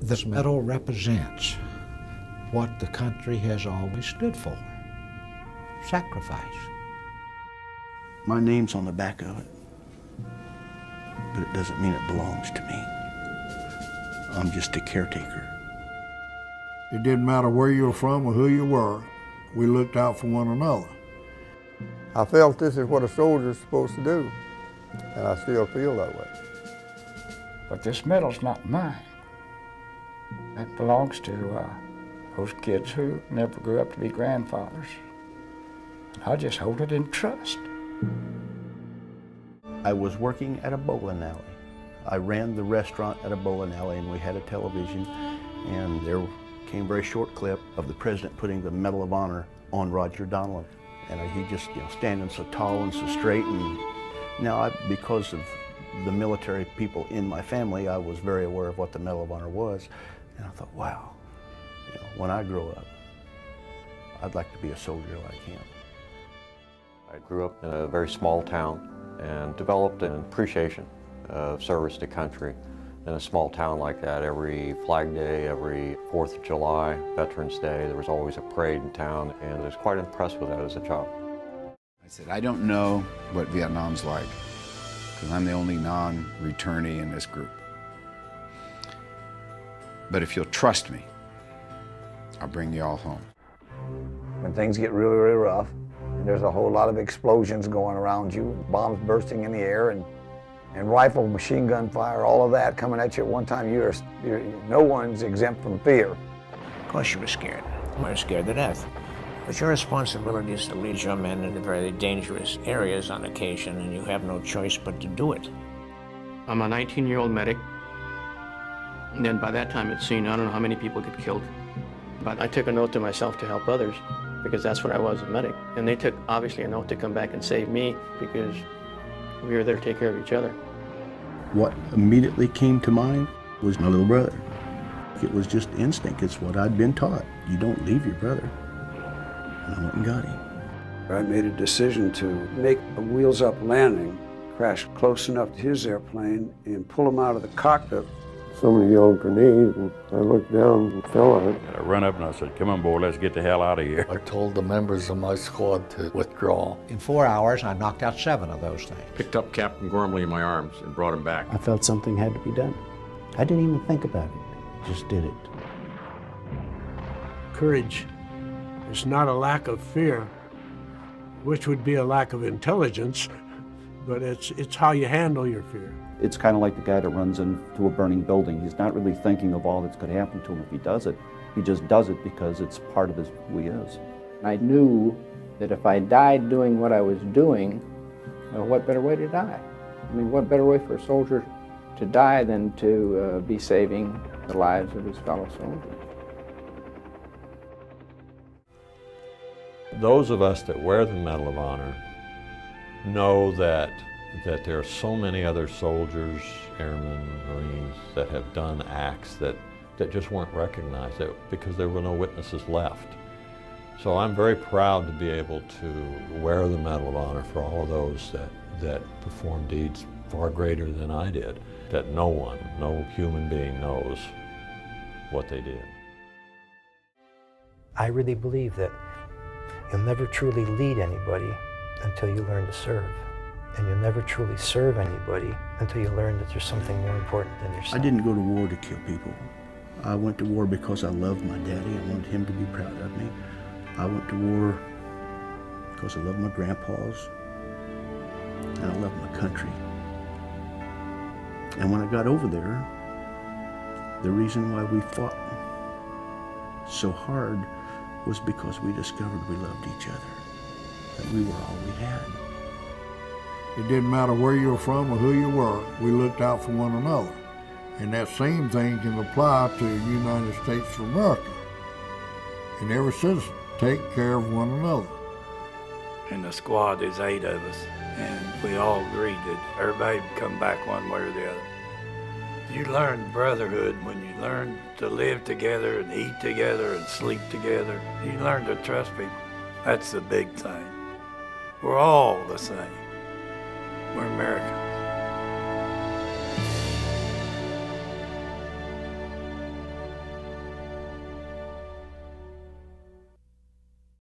This medal represents what the country has always stood for: sacrifice. My name's on the back of it, but it doesn't mean it belongs to me. I'm just a caretaker. It didn't matter where you were from or who you were. We looked out for one another. I felt this is what a soldier's supposed to do, and I still feel that way. But this medal's not mine. That belongs to those kids who never grew up to be grandfathers. I just hold it in trust. I was working at a bowling alley. I ran the restaurant at a bowling alley, and we had a television, and there came a very short clip of the president putting the Medal of Honor on Roger Donlon. And he just, standing so tall and so straight. And now, because of the military people in my family, I was very aware of what the Medal of Honor was. And I thought, wow, when I grow up, I'd like to be a soldier like him. I grew up in a very small town and developed an appreciation of service to country. In a small town like that, every Flag Day, every 4th of July, Veterans Day, there was always a parade in town, and I was quite impressed with that as a child. I said, I don't know what Vietnam's like, because I'm the only non-returnee in this group. But if you'll trust me, I'll bring you all home. When things get really, really rough, and there's a whole lot of explosions going around you, bombs bursting in the air, and rifle, machine gun fire, all of that coming at you at one time, no one's exempt from fear. Of course you were scared. You were scared to death. But your responsibility is to lead your men into very dangerous areas on occasion, and you have no choice but to do it. I'm a 19-year-old medic, and then by that time it's seen, I don't know how many people get killed. But I took an oath to myself to help others, because that's what I was, a medic. And they took, obviously, an oath to come back and save me, because we were there to take care of each other. What immediately came to mind was my little brother. It was just instinct. It's what I'd been taught. You don't leave your brother. And I went and got him. I made a decision to make a wheels-up landing, crash close enough to his airplane, and pull him out of the cockpit. Somebody yelled grenade, and I looked down and fell on it. I ran up and I said, come on, boy, let's get the hell out of here. I told the members of my squad to withdraw. In 4 hours, I knocked out 7 of those things. Picked up Captain Gormley in my arms and brought him back. I felt something had to be done. I didn't even think about it, just did it. Courage is not a lack of fear, which would be a lack of intelligence, but it's how you handle your fear. It's kind of like the guy that runs into a burning building. He's not really thinking of all that's going to happen to him if he does it. He just does it because it's part of who he is. I knew that if I died doing what I was doing, what better way to die? I mean, what better way for a soldier to die than to be saving the lives of his fellow soldiers? Those of us that wear the Medal of Honor know that there are so many other soldiers, airmen, Marines that have done acts that just weren't recognized because there were no witnesses left. So I'm very proud to be able to wear the Medal of Honor for all of those that performed deeds far greater than I did, that no one, no human being knows what they did. I really believe that you'll never truly lead anybody until you learn to serve. And you'll never truly serve anybody until you learn that there's something more important than yourself. I didn't go to war to kill people. I went to war because I loved my daddy. I wanted him to be proud of me. I went to war because I loved my grandpas, and I loved my country. And when I got over there, the reason why we fought so hard was because we discovered we loved each other, that we were all we had. It didn't matter where you were from or who you were. We looked out for one another. And that same thing can apply to the United States of America. And every citizen, take care of one another. In the squad, there's 8 of us, and we all agreed that everybody would come back one way or the other. You learn brotherhood when you learn to live together and eat together and sleep together. You learn to trust people. That's the big thing. We're all the same. We're Americans.